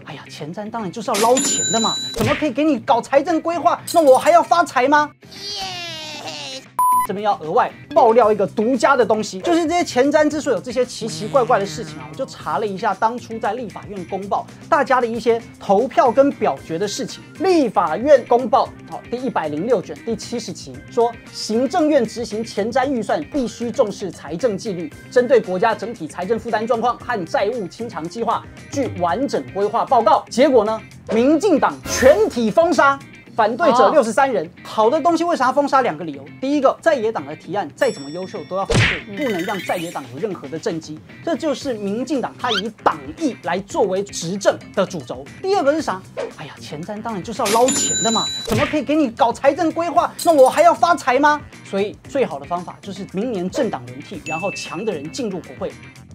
哎呀，前瞻当然就是要捞钱的嘛，怎么可以给你搞财政规划？那我还要发财吗？这边要额外爆料一个独家的东西，就是这些前瞻之所以有这些奇奇怪怪的事情啊，我就查了一下当初在立法院公报大家的一些投票跟表决的事情。立法院公报第106卷第70期说，行政院执行前瞻预算必须重视财政纪律，针对国家整体财政负担状况和债务清偿计划具完整规划报告。结果呢，民进党全体封杀。反对者63人，好的东西为啥要封杀？2个理由。第一个，在野党的提案再怎么优秀都要反对，不能让在野党有任何的政绩，这就是民进党他以党意来作为执政的主轴。第二个是啥？哎呀，前瞻当然就是要捞钱的嘛，怎么可以给你搞财政规划？那我还要发财吗？所以最好的方法就是明年政党轮替，然后强的人进入国会。